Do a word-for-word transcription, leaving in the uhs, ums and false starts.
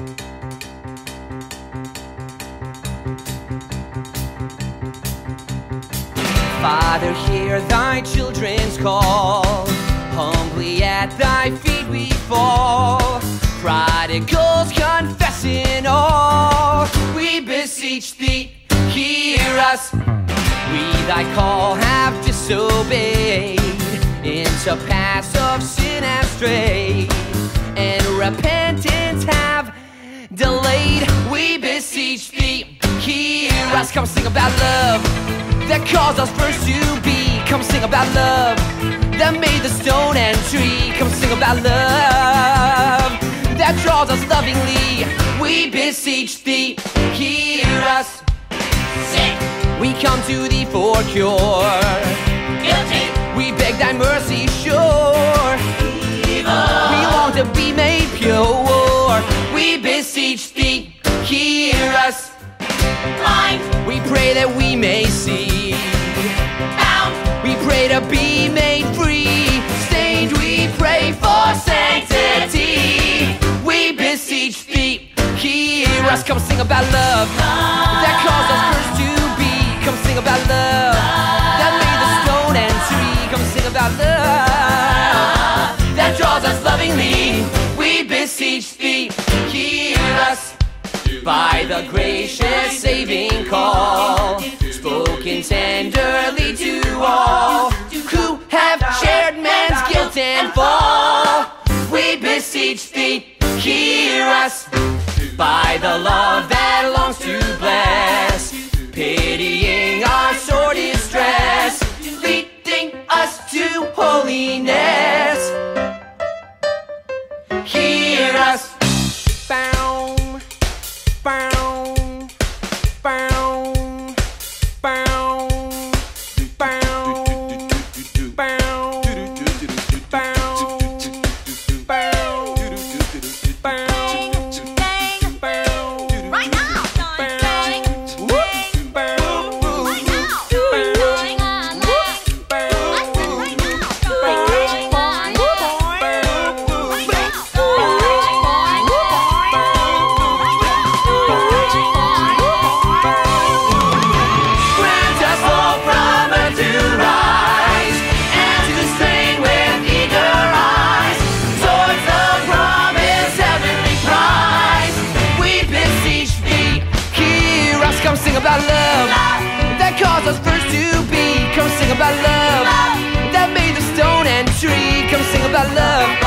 Father, hear thy children's call. Humbly at thy feet we fall. Prodigals confessing all. We beseech thee, hear us. We thy call have disobeyed. Into paths of sin have strayed, and repentance have delayed. We beseech thee, hear us. Come sing about love that caused us first to be. Come sing about love that made the stone and tree. Come sing about love that draws us lovingly. We beseech thee, hear us. Sing. We come to thee for cure. Guilty. We beg thy mercy sure. Evil. We long to be made pure. We beseech thee, hear us. Blind. We pray that we may see. Bound. We pray to be made free. Stained, we pray for sanctity. We beseech thee, hear us. Come sing about love, love that caused us first to be. Come sing about love, love that made the stone and tree. Come sing about love, love that draws us lovingly. We beseech thee, hear us. By the gracious saving call, spoken tenderly to all who have shared man's guilt and fall. We beseech thee, hear us. By the love that longs to bless, pitying our sore distress, leading us to holiness. Hear us. Bound. Bound, bound, bound, bound, bound, bound, bound, bound, bound. Right now, bound, bound, bound, right now, bound, bound, right now, Come sing about love, love that caused us first to be. Come sing about love, love that made the stone and tree. Come sing about love.